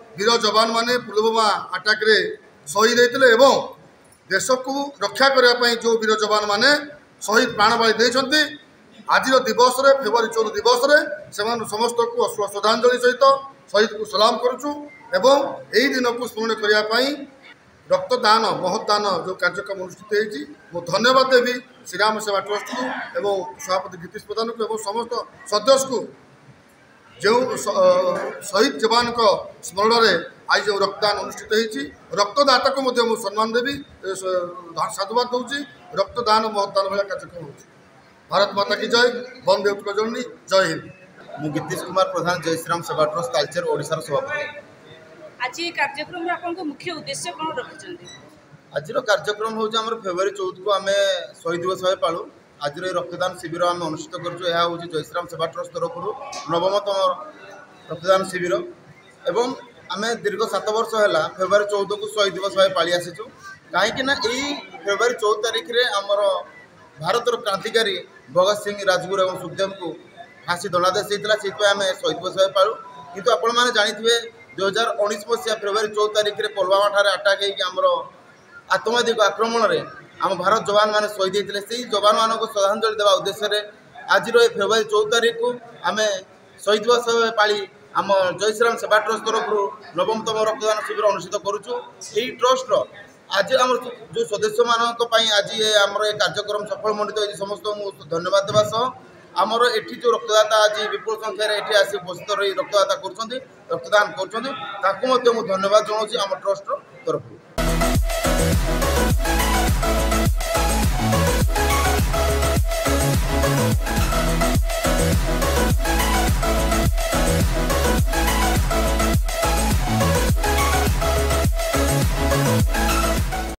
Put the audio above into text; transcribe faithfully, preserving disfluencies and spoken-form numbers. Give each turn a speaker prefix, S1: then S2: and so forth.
S1: वीर जवान माने पुलवामा आटाक रे शहीद होते एवं देश को रक्षा करने जो वीर जवान माने शहीद प्राण बलि देते आज दिवस रे फेब्रुआरी चौदह दिवस रे समस्त को श्रद्धांजलि सहित शहीद को सलाम करुचु एवं यही दिन को स्मरण करने रक्तदान महदान जो कार्यक्रम अनुष्ठित हो धन्यवाद देवी श्रीराम सेवा ट्रस्ट को एवं सभापति गीतीश प्रधान को एवं समस्त सदस्य को जो शहीद जवान को स्मरण में आज जो रक्तदान अनुष्ठित होती रक्तदाता को मुझे सम्मान देवी साधुवाद दूसरी रक्तदान महदान भाया कार्यक्रम हो भारत माता की जय वंदे उत्कर्षणी जय हिंद।
S2: मु गीतीश कुमार प्रधान जय श्रीराम सेवा ट्रस्ट तालचेर ओडिशार सभापति।
S3: आज कार्यक्रम आपन मुख्य उद्देश्य कौन रखिछन्ती?
S2: आज कार्यक्रम हूँ आम फेब्रुआरी चौदह को आम शहीद दिवस भाव पालू। आज रक्तदान शिविर आम अनुष्ठित करूँ जय श्रीराम सेवा ट्रस्ट तरफ नवमतम रक्तदान शिविर एवं आम दीर्घ सात वर्ष है फेब्रुआरी चौदह को शहीद दिवस भाव पाली आसीचु कहीं फेब्रुआरी चौदह तारिख में आमर भारतर क्रांतिकारी भगत सिंह राजगुरु और सुखदेव को फांसी दंडादेश होता से आम शहीद दिवस भाव पालू किंतु आपण मैंने जानी दुई हजार उन्नीस मसीहा फेब्रुआरी चौदह तारिख में पुलवामा ठारे आटाक होकर आतंकवादी आक्रमण में आम भारत जवान मैंने शहीद होते से जवान मान को श्रद्धांजलि देवा उद्देश्य आज फेब्रुआरी चौदह तारिख को आम शहीद दिवस पाली आम जय श्रीराम सेवा ट्रस्ट तरफ नवमतम रक्तदान शिविर अनुष्ठित करुचु। यही ट्रस्ट आज आम जो सदस्य मान आज आमर ये कार्यक्रम सफल मंडित हो समस्त धन्यवाद देवा सह आमर एठी जो रक्तदाता आज विपुल संख्यार एठी आसी उपस्थित रही रक्तदाता कर रक्तदान कर धन्यवाद जनाऊँ आम ट्रस्ट तरफ।
S4: We'll be right back.